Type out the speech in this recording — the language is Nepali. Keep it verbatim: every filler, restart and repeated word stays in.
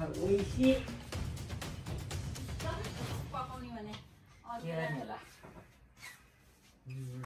美味しい。 ここにはね、あ、 嫌いには。